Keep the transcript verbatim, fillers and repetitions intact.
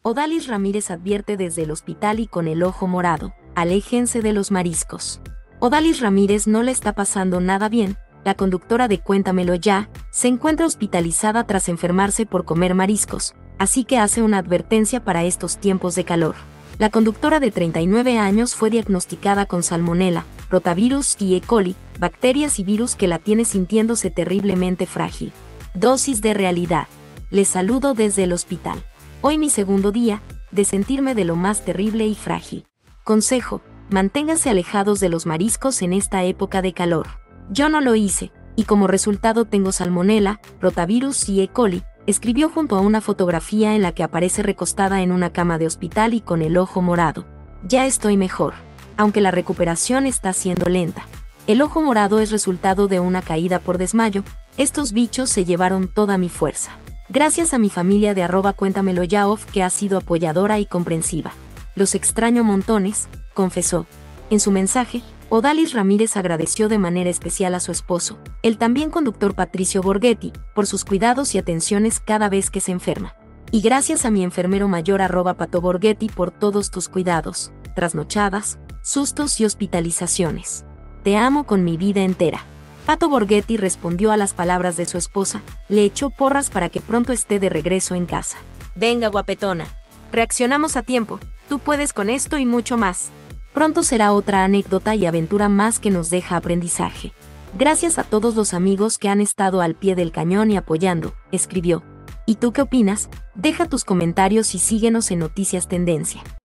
Odalis Ramírez advierte desde el hospital y con el ojo morado, aléjense de los mariscos. Odalis Ramírez no le está pasando nada bien. La conductora de Cuéntamelo Ya se encuentra hospitalizada tras enfermarse por comer mariscos, así que hace una advertencia para estos tiempos de calor. La conductora de treinta y nueve años fue diagnosticada con salmonela, rotavirus y E. coli, bacterias y virus que la tiene sintiéndose terriblemente frágil. Dosis de realidad. Les saludo desde el hospital. Hoy mi segundo día de sentirme de lo más terrible y frágil. Consejo: manténganse alejados de los mariscos en esta época de calor. Yo no lo hice, y como resultado tengo salmonela, rotavirus y E. coli, escribió junto a una fotografía en la que aparece recostada en una cama de hospital y con el ojo morado. Ya estoy mejor, aunque la recuperación está siendo lenta. El ojo morado es resultado de una caída por desmayo. Estos bichos se llevaron toda mi fuerza. Gracias a mi familia de arroba cuéntamelo ya off, que ha sido apoyadora y comprensiva. Los extraño montones, confesó. En su mensaje, Odalis Ramírez agradeció de manera especial a su esposo, el también conductor Patricio Borghetti, por sus cuidados y atenciones cada vez que se enferma. Y gracias a mi enfermero mayor arroba Pato Borghetti por todos tus cuidados, trasnochadas, sustos y hospitalizaciones. Te amo con mi vida entera. Pato Borghetti respondió a las palabras de su esposa, le echó porras para que pronto esté de regreso en casa. Venga, guapetona. Reaccionamos a tiempo, tú puedes con esto y mucho más. Pronto será otra anécdota y aventura más que nos deja aprendizaje. Gracias a todos los amigos que han estado al pie del cañón y apoyando, escribió. ¿Y tú qué opinas? Deja tus comentarios y síguenos en Noticias Tendencia.